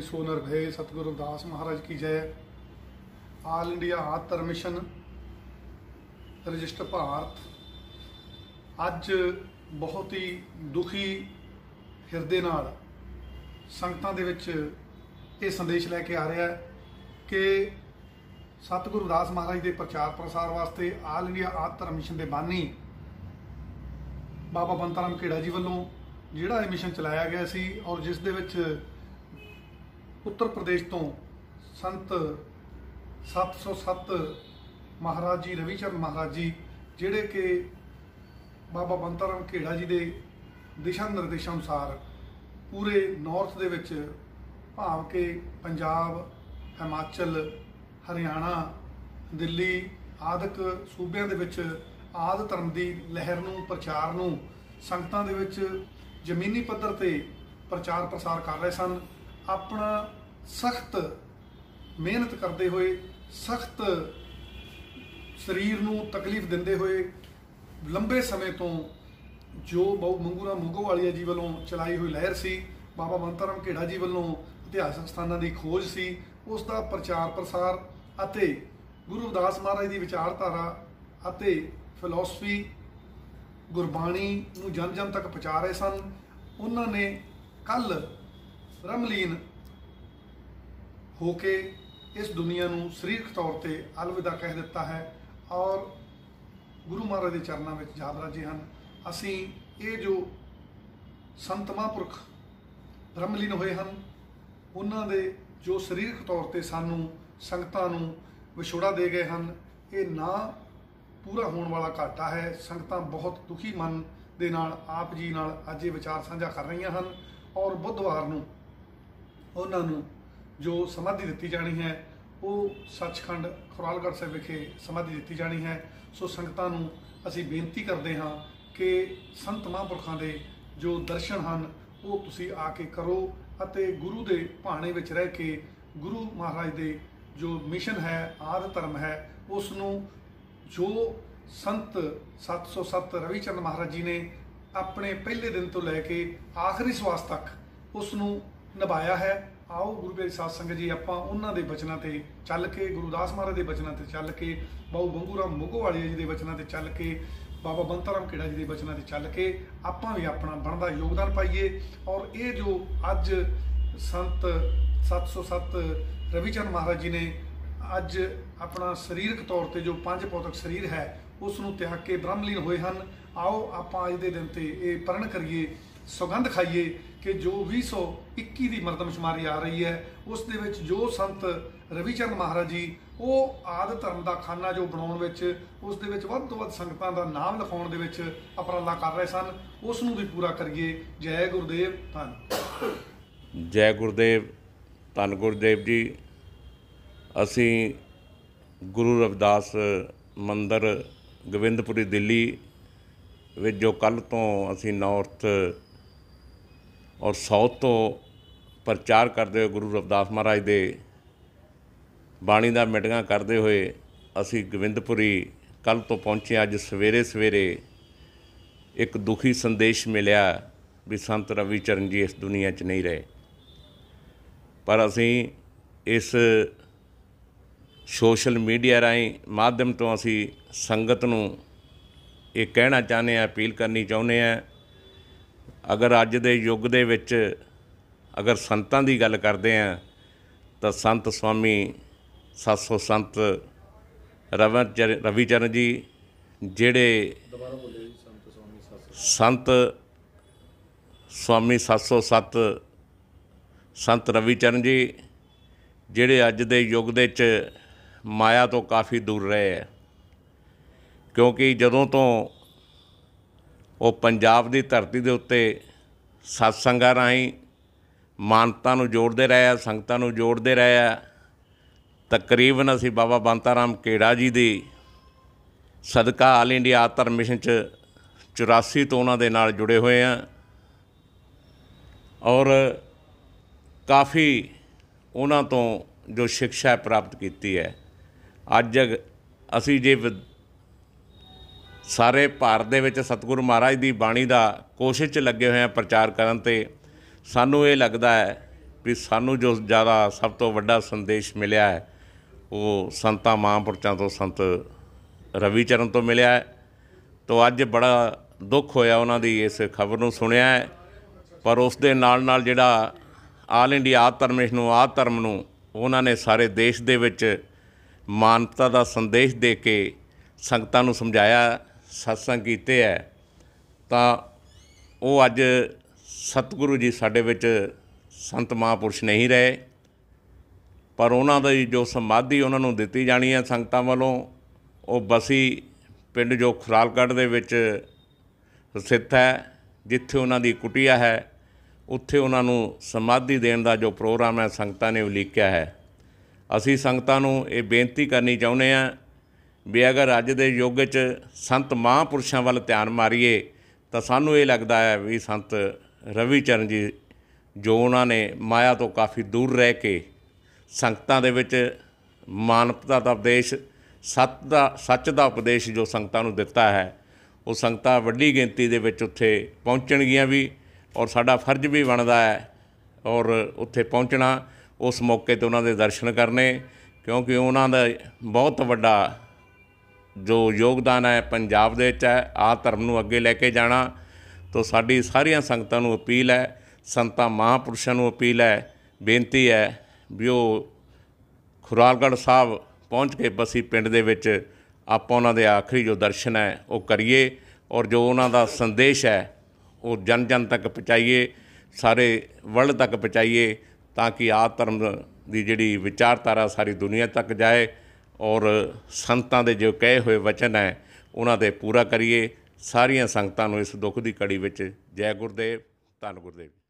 सो निर्भय सतगुरु रविदास महाराज की जय। आल इंडिया आद धर्म मिशन रजिस्टर भारत अज बहुत ही दुखी हिरदे नाल संगतां दे विच ये संदेश लैके आ रहा है कि सतगुरु रविदास महाराज के प्रचार प्रसार वास्ते आल इंडिया आद धर्म मिशन के बानी बाबा बंता राम खेड़ा जी वालों जिहड़ा ये मिशन चलाया गया सी और जिस दे विच उत्तर प्रदेश तो संत 707 महाराज जी रविचरण महाराज जी जिहड़े कि बाबा बंता राम खेड़ा जी के दिशा निर्देशानुसार पूरे नॉर्थ दे विच भाव के पंजाब हिमाचल हरियाणा दिल्ली आदਿਕ सूबियां दे विच आद धर्म की लहर नूं प्रचार नूं संगतां दे विच जमीनी पद्धर ते प्रचार प्रसार कर रहे सन। अपना सख्त मेहनत करते हुए सख्त शरीर नूं तकलीफ दिंदे हुए लंबे समय तो जो बहु मंगूरा मोगोवालिया जी वालों चलाई हुई लहर सी, बाबा बंता राम खेड़ा जी वालों इतिहासक स्थानों की खोज सी, उसका प्रचार प्रसार अते गुरु रविदास महाराज की विचारधारा अते फिलोसफी गुरबाणी नूं जन जन तक पहुँचा रहे सन। उन्होंने कल ब्रह्मलीन होके इस दुनिया नूं सरीरक तौर पर अलविदा कह दिता है और गुरु महाराज के चरणों में जाद राजे हैं। असी ये जो संत महापुरख ब्रह्मलीन हुए हैं उन्होंने जो सरीरक तौर पर सानू संगतां नूं विछोड़ा दे गए हैं, ये ना पूरा होने वाला घाटा है। संगतां बहुत दुखी मन दे नाल आप जी नाल अज ये विचार साझा कर रही हैं और बुधवार नूं उन्हां नूं जो समाधि दी जानी है वो सचखंड खुरालगढ़ साहिब विखे समाधि दी जानी है। सो संगतां नूं असीं बेनती करते हाँ कि संत महापुरखां दे जो दर्शन हैं वो तुसीं आके करो अते गुरु दे भाणे विच रह के गुरु महाराज दे जो मिशन है आद धर्म है उसनूं जो संत 707 रविचरण महाराज जी ने अपने पहले दिन तो लैके आखिरी श्वास तक उसनूं निभाया है। आओ गुरु प्यारी साध संगत जी आपां उन्हां दे बचनां ते चल के गुरु दास महाराज के बचनां ते चल के बाबू बंगू राम मोगोवालिया जी के बचनां ते चल के बाबा बंता राम खेड़ा जी के बचनां ते चल के आपां भी अपना बनदा योगदान पाइए और ये जो अज संत 707 रविचरण महाराज जी ने अज अपना सरीरक तौर पर जो पंज भौतिक शरीर है उसनूं त्याग के ब्रह्मलीन हुए हैं। आओ आप अज के दिन ते ये प्रण करिए सौगंध खाइए कि जो 2021 की मरदमशुमारी आ रही है उस दे विच जो संत रविचरण महाराज जी वो आद धर्म का खाना जो बनाउण विच उस दे विच वध तो वध संगतां दा नाम लिखाउण दे विच उपराला कर रहे सन, उसनूं भी पूरा करिए। जय गुरुदेव धन। जय गुरुदेव धन गुरुदेव जी। असी गुरु रविदास मंदिर गोविंदपुरी दिल्ली विच जो कल तो असी नॉर्थ और साउथ तो प्रचार करते हुए गुरु रविदास महाराज दे बाणी दा मीटिंगां करते हुए असी गोविंदपुरी कल तो पहुँचे। अज सवेरे सवेरे एक दुखी संदेश मिलिया भी संत रविचरण जी इस दुनिया च नहीं रहे, पर असी इस सोशल मीडिया राहीं माध्यम तो असी संगत नूं ये कहना चाहते हैं, अपील करनी चाहुंदे हैं। अगर अज दे युग दे विच अगर संतां दी गल करते हैं तो संत स्वामी 700 संत रविचरण जी जिहड़े संत स्वामी 707 संत रविचरण जी जिहड़े अज दे युग दे च माया तो काफ़ी दूर रहे है, क्योंकि जदों तो वो पंजाब की धरती के उत्ते सत्संगां राहीं मानता नूं जोड़ते रहे हैं, संगतां नूं जोड़ते रहे हैं। तकरीबन असी बाबा बंता राम खेड़ा जी दी सदका आल इंडिया आद धर्म मिशन च 84 तो उन्हां दे नाल जुड़े हुए हैं और काफ़ी उन्हां तो जो शिक्षा प्राप्त की है। अज असी जे सारे भारत दे विच सतगुरु महाराज की बाणी का कोशिश च लगे हुए हैं प्रचार करन ते सानू ये लगता है ਵੀ ਸਾਨੂੰ ਜੋ ਜ਼ਿਆਦਾ ਸਭ ਤੋਂ ਵੱਡਾ ਸੰਦੇਸ਼ ਮਿਲਿਆ ਹੈ ਉਹ ਸੰਤਾਂ ਮਹਾਂਪੁਰਸ਼ਾਂ ਤੋਂ ਸੰਤ ਰਵੀਚਰਨ ਤੋਂ ਮਿਲਿਆ ਹੈ। ਤੋ ਅੱਜ ਬੜਾ ਦੁੱਖ ਹੋਇਆ ਉਹਨਾਂ ਦੀ ਇਸ ਖਬਰ ਨੂੰ ਸੁਣਿਆ ਹੈ। ਪਰ ਉਸ ਦੇ ਨਾਲ ਜਿਹੜਾ ਆਲ ਇੰਡੀਆ ਆਦਿ ਧਰਮ ਨੂੰ ਉਹਨਾਂ ਨੇ ਸਾਰੇ ਦੇਸ਼ ਦੇ ਵਿੱਚ ਮਾਨਵਤਾ ਦਾ ਸੰਦੇਸ਼ ਦੇ ਕੇ ਸੰਗਤਾਂ ਨੂੰ ਸਮਝਾਇਆ, ਸਤਸੰਗ ਕੀਤੇ ਹੈ, ਤਾਂ ਉਹ ਅੱਜ ਸਤਿਗੁਰੂ ਜੀ ਸਾਡੇ ਵਿੱਚ ਸੰਤ ਮਹਾਂਪੁਰਸ਼ ਨਹੀਂ ਰਹੇ। ਪਰ ਉਹਨਾਂ ਦੀ ਜੋ ਸਮਾਧੀ ਉਹਨਾਂ ਨੂੰ ਦਿੱਤੀ ਜਾਣੀ ਹੈ ਸੰਗਤਾਂ ਵੱਲੋਂ, ਉਹ ਬਸੀ ਪਿੰਡ ਜੋ ਖੁਰਾਲਗੜ੍ਹ ਦੇ ਵਿੱਚ ਸਥਿਤ ਹੈ, ਜਿੱਥੇ ਉਹਨਾਂ ਦੀ ਕੁਟੀਆ ਹੈ, ਉੱਥੇ ਉਹਨਾਂ ਨੂੰ ਸਮਾਧੀ ਦੇਣ ਦਾ ਜੋ ਪ੍ਰੋਗਰਾਮ ਹੈ ਸੰਗਤਾਂ ਨੇ ਉਲੀਕਿਆ ਹੈ। ਅਸੀਂ ਸੰਗਤਾਂ ਨੂੰ ਇਹ ਬੇਨਤੀ ਕਰਨੀ ਚਾਹੁੰਦੇ ਹਾਂ ਵੀ ਅਗਰ ਅੱਜ ਦੇ ਯੁੱਗ 'ਚ ਸੰਤ ਮਹਾਂਪੁਰਸ਼ਾਂ ਵੱਲ ਧਿਆਨ ਮਾਰੀਏ ਤਾਂ ਸਾਨੂੰ ਇਹ ਲੱਗਦਾ ਹੈ ਵੀ ਸੰਤ ਰਵੀਚਰਨ ਜੀ ਜੋ ਉਹਨਾਂ ਨੇ ਮਾਇਆ ਤੋਂ ਕਾਫੀ ਦੂਰ ਰਹਿ ਕੇ ਸੰਗਤਾਂ ਦੇ ਵਿੱਚ ਮਾਨਵਤਾ ਦਾ ਉਪਦੇਸ਼, ਸੱਚ ਦਾ ਉਪਦੇਸ਼ ਜੋ ਸੰਗਤਾਂ ਨੂੰ ਦਿੱਤਾ ਹੈ, ਉਹ ਸੰਗਤਾਂ ਵੱਡੀ ਗਿਣਤੀ ਦੇ ਵਿੱਚ ਉੱਥੇ ਪਹੁੰਚਣਗੀਆਂ ਵੀ, ਔਰ ਸਾਡਾ ਫਰਜ਼ ਵੀ ਬਣਦਾ ਹੈ ਔਰ ਉੱਥੇ ਪਹੁੰਚਣਾ, ਉਸ ਮੌਕੇ 'ਤੇ ਉਹਨਾਂ ਦੇ ਦਰਸ਼ਨ ਕਰਨੇ, ਕਿਉਂਕਿ ਉਹਨਾਂ ਦਾ ਬਹੁਤ ਵੱਡਾ ਜੋ ਯੋਗਦਾਨ ਹੈ ਪੰਜਾਬ ਦੇ ਵਿੱਚ ਹੈ ਆਦਿ ਧਰਮ ਨੂੰ ਅੱਗੇ ਲੈ ਕੇ ਜਾਣਾ। ਤੋ ਸਾਡੀ ਸਾਰੀਆਂ ਸੰਗਤਾਂ ਨੂੰ ਅਪੀਲ ਹੈ, ਸੰਤਾਂ ਮਹਾਂਪੁਰਸ਼ਾਂ ਨੂੰ ਅਪੀਲ ਹੈ, ਬੇਨਤੀ ਹੈ ਵੀ ਉਹ ਖੁਰਾਲਗੜ੍ਹ ਸਾਹਿਬ ਪਹੁੰਚ ਕੇ ਬਸੀ ਪਿੰਡ ਦੇ ਵਿੱਚ ਆਪਾਂ ਉਹਨਾਂ ਦੇ ਆਖਰੀ ਜੋ ਦਰਸ਼ਨ ਹੈ ਉਹ ਕਰੀਏ, ਔਰ ਜੋ ਉਹਨਾਂ ਦਾ ਸੰਦੇਸ਼ ਹੈ ਉਹ ਜਨ ਜਨ ਤੱਕ ਪਹੁੰਚਾਈਏ, ਸਾਰੇ ਵਰਲਡ ਤੱਕ ਪਹੁੰਚਾਈਏ, ਤਾਂ ਕਿ ਆਦਿ ਧਰਮ ਦੀ ਜਿਹੜੀ ਵਿਚਾਰਧਾਰਾ ਸਾਰੀ ਦੁਨੀਆ ਤੱਕ ਜਾਏ, ਔਰ ਸੰਤਾਂ ਦੇ ਜੋ ਕਹੇ ਹੋਏ ਵਚਨ ਹੈ ਉਹਨਾਂ 'ਤੇ ਪੂਰਾ ਕਰੀਏ। ਸਾਰੀਆਂ ਸੰਗਤਾਂ ਨੂੰ ਇਸ ਦੁੱਖ ਦੀ ਘੜੀ ਵਿੱਚ ਜੈ ਗੁਰਦੇਵ, ਧੰਨ ਗੁਰਦੇਵ।